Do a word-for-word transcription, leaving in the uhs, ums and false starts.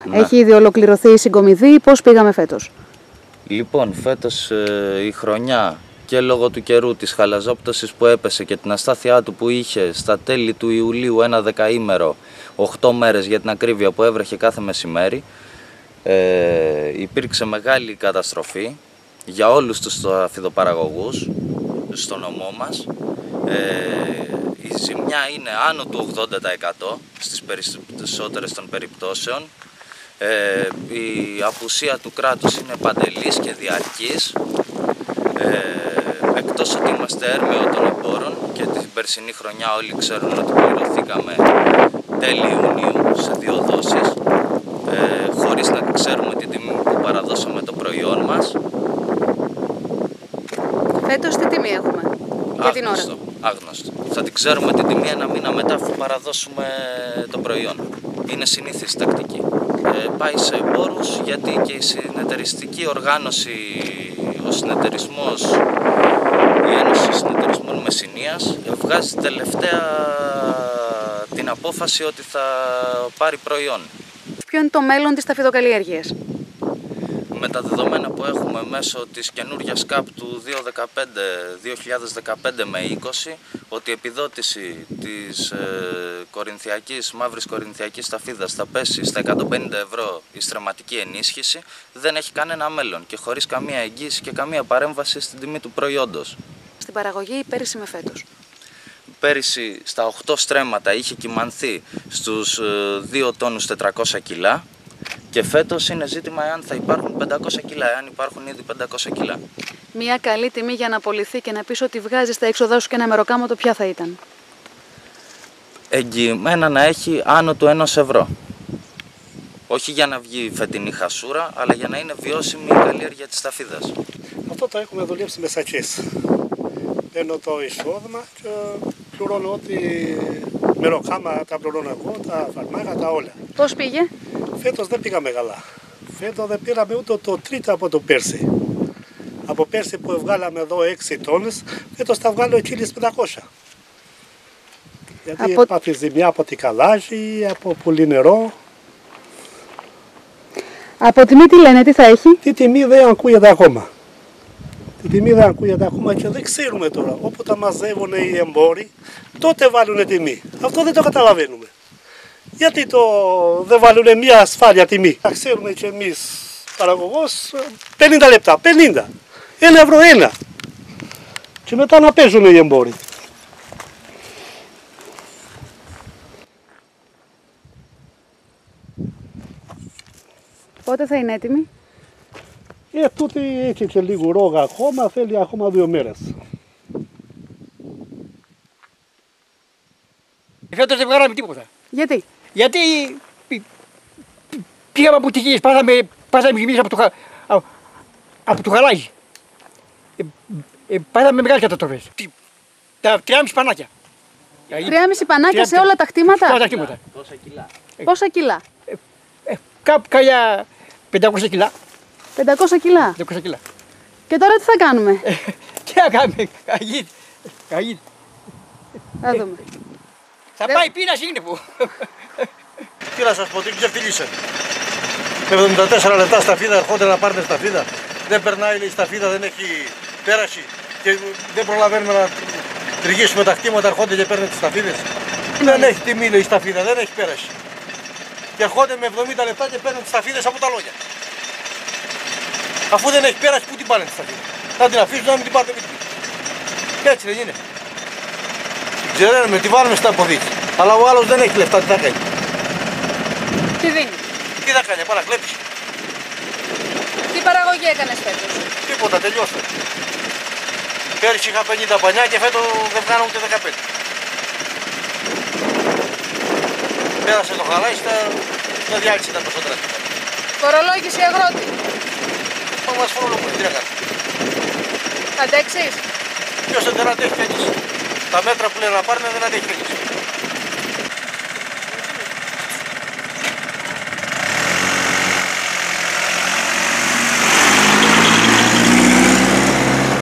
Ναι. Έχει ήδη ολοκληρωθεί η συγκομιδή, πώς πήγαμε φέτος? Λοιπόν, φέτος ε, η χρονιά και λόγω του καιρού, της χαλαζόπτωσης που έπεσε και την αστάθειά του που είχε στα τέλη του Ιουλίου ένα δεκαήμερο, οκτώ μέρες για την ακρίβεια που έβρεχε κάθε μεσημέρι, ε, υπήρξε μεγάλη καταστροφή για όλους τους αφιδοπαραγωγούς στο νομό μας. Ε, η ζημιά είναι άνω του ογδόντα τοις εκατό στις περισσότερες των περιπτώσεων. Ε, η απουσία του κράτους είναι παντελής και διαρκής. Ε, εκτός ότι είμαστε έρμεο των εμπόρων και την περσινή χρονιά όλοι ξέρουν ότι πληρωθήκαμε τέλη Ιουνίου σε δύο δόσεις, ε, χωρίς να ξέρουμε την τιμή που παραδώσαμε το προϊόν μας. Φέτος τι τιμή έχουμε για την ώρα? Άγνωστο. Θα την ξέρουμε την τιμή ένα μήνα μετά αφού παραδώσουμε το προϊόν. Είναι συνήθις τακτική. Ε, πάει σε εμπόρους γιατί και η συνεταιριστική οργάνωση, ο συνεταιρισμός, η Ένωση Συνεταιρισμών Μεσσηνίας βγάζει τελευταία την απόφαση ότι θα πάρει προϊόν. Ποιο είναι το μέλλον της ταφιδοκαλλιέργειας? Με τα δεδομένα που έχουμε μέσω της καινούργιας ΚΑΠ του δύο χιλιάδες δεκαπέντε με είκοσι, ότι η επιδότηση της ε, κορινθιακής, μαύρης κορινθιακής ταφίδας θα πέσει στα εκατόν πενήντα ευρώ η στρεμματική ενίσχυση, δεν έχει κανένα μέλλον και χωρίς καμία εγγύηση και καμία παρέμβαση στην τιμή του προϊόντος. Στην παραγωγή πέρυσι με φέτος? Πέρυσι στα οκτώ στρέμματα είχε κυμανθεί στους δύο τόνους τετρακόσια κιλά. Και φέτος είναι ζήτημα εάν θα υπάρχουν πεντακόσια κιλά, εάν υπάρχουν ήδη πεντακόσια κιλά. Μια καλή τιμή για να απολυθεί και να πεις ότι βγάζεις τα έξοδά σου και ένα μεροκάματο, ποια θα ήταν? Εγγυημένα να έχει άνω του ενός ευρώ. Όχι για να βγει φετινή χασούρα, αλλά για να είναι βιώσιμη η καλλιέργεια της ταφίδας. Αυτό το έχουμε δουλέψει με σακές. Παίρνω το εισόδημα και πληρώνω ό,τι μεροκάμα τα πληρώνω εγώ, τα φαρμάκα, τα όλα. Πώς πήγε? Φέτος δεν πήγαμε καλά. Φέτος δεν πήραμε ούτε το τρίτο από το πέρσι. Από πέρσι που βγάλαμε εδώ έξι τόνες, φέτος θα βγάλω χίλια πεντακόσια. Γιατί από... υπάρχει ζημιά από την καλάζι, από πολύ νερό. Από τιμή τι λένε, τι θα έχει? Τη τιμή δεν ακούγεται ακόμα. Τη τιμή δεν ακούγεται ακόμα και δεν ξέρουμε τώρα. Όπου τα μαζεύουν οι εμπόροι, τότε βάλουν τιμή. Αυτό δεν το καταλαβαίνουμε. Γιατί το δεν βάλουν μια ασφάλεια τιμή? Θα ξέρουμε και εμείς παραγωγός πενήντα λεπτά, πενήντα, ένα ευρώ ένα. Και μετά να παίζουν οι εμπόροι. Πότε θα είναι έτοιμη? Ε, τούτη έχει και λίγο ρόγα ακόμα, θέλει ακόμα δύο μέρες. Φέτος δεν βγάλαμε τίποτα. Γιατί? Γιατί πήγαμε από τυχές, πάσαμε, πάσαμε εμείς από το, από το γαλάζι. Ε, ε, πάσαμε μεγάλες καταστροφές. Τα τριάμισι πανάκια. Τριάμισι πανάκια σε όλα τα χτήματα? Σε όλα τα χτήματα. Πόσα κιλά? Πόσα κιλά? Ε, ε, κάπου καλιά πεντακόσια κιλά. πεντακόσια κιλά. πεντακόσια κιλά. Και τώρα τι θα κάνουμε? Ε, τι θα κάνουμε, καγίδι. Καγίδι. Θα δούμε. Θα Δε... πάει πείνας είναι που. Τι να σας πω, τι ξεφτυλίσαι. Με εβδομήντα τέσσερα λεπτά σταφίδα ερχόνται να πάρουν σταφίδα. Δεν περνάει η σταφίδα, δεν έχει πέραση και δεν προλαβαίνουμε να τριγίσουμε τα χτήματα, ερχόνται και παίρνουν τις σταφίδες. Δεν έχει τιμή λέει η σταφίδα, δεν έχει πέραση. Και ερχόνται με εβδομήντα λεπτά και παίρνουν τις σταφίδες από τα λόγια. Αφού δεν έχει πέραση, πού την πάνε τη σταφίδα? Να την αφήσουν να μην την πάρετε με την. Και έτσι δεν είναι. Ξέρουμε, τη βάλουμε στα αποδείξη. Αλλά ο άλλος δεν έχει λεφτά, τι θα κάνει? Τι δίνει? Τι θα κάνει, παρακλέψει. Τι παραγωγή έκανες φέτος? Τίποτα, τελειώστε. Πέρυσι είχα πενήντα πανιά και φέτος δεν κάνω ούτε δεκαπέντε. Πέρασε το χαλάι, στα διάρκεια ήταν περισσότερα. Φορολόγηση αγρότη. Μα μας φορολογούν, τι να κάνει. Θα αντέξεις? Ποιος δεν αντέχει κανείς. Τα μέτρα που λένε να πάρουν δεν αντέχει κανείς.